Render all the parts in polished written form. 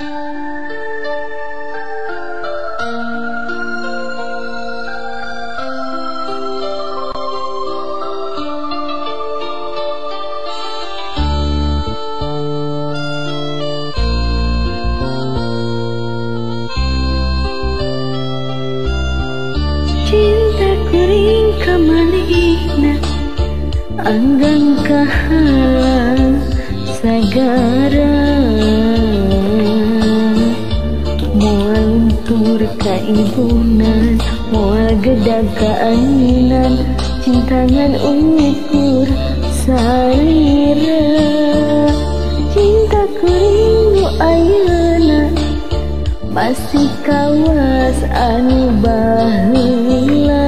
Anggang kahalang sagara moal luntur ka ibunan, moal gedag ka anginan, cintangan ukur salira. Cinta kuring nu ayeuna masih kawas anu baheula.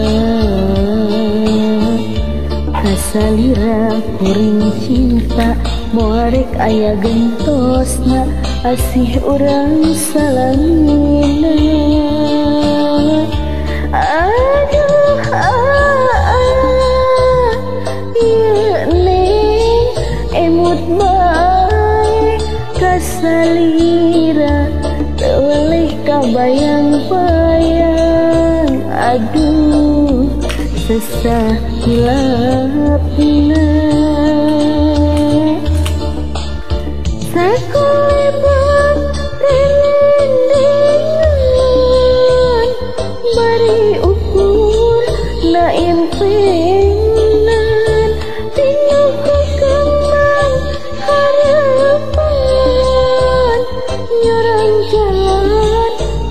Salira kuring cinta moarek aya gentosna asih urang salamina. Aduh ieu neng emut bae ka salira teu weleh kabayang-bayang. Aduh sesah hilapna sakulebat rerendengan bari ukur na impenan pinuku kembang harapan nyorang jalan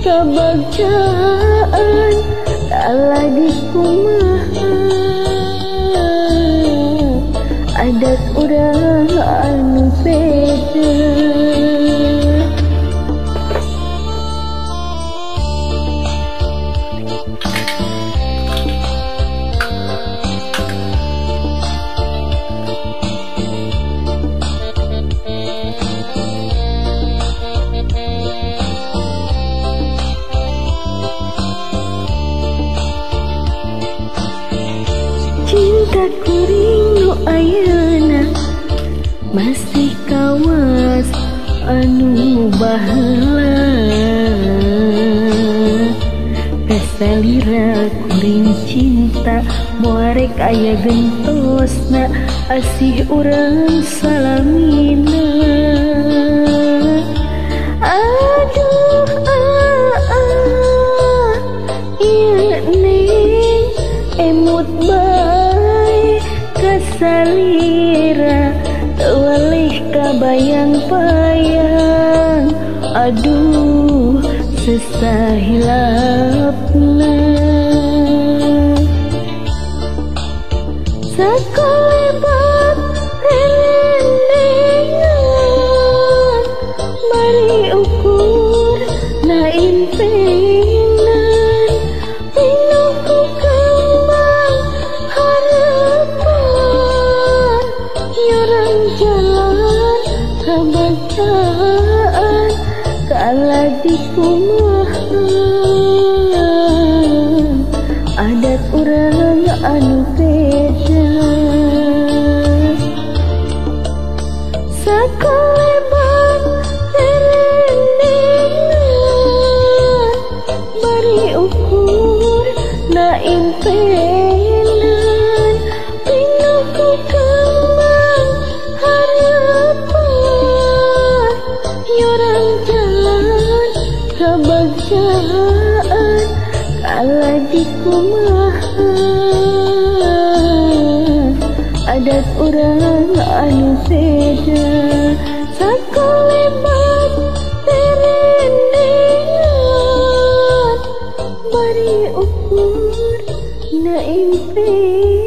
kebagjaan tak lagi kumaha adat urang anu beda. Cinta kuring nu ayeuna masih kawas anu baheula. Kasalira kuring cinta moarek aya gentosna asih urang salamina. Aduh ieu neng emut bae kasalira teu weleh kabayang-bayang. Aduh sesah hilapna sakulebat rerendengan bari ukur na impenan pinuku kembang harapan nyorang jalan kebagjaan kaladi kumaha adat urang anu beda. Sakulebat rerendengan bari ukur na impenan pinuku kembang harapan nyorang jalan kebagjaan kaladi kumaha adat urang anu beda. Sakulebat rerendengan bari ukur na impenan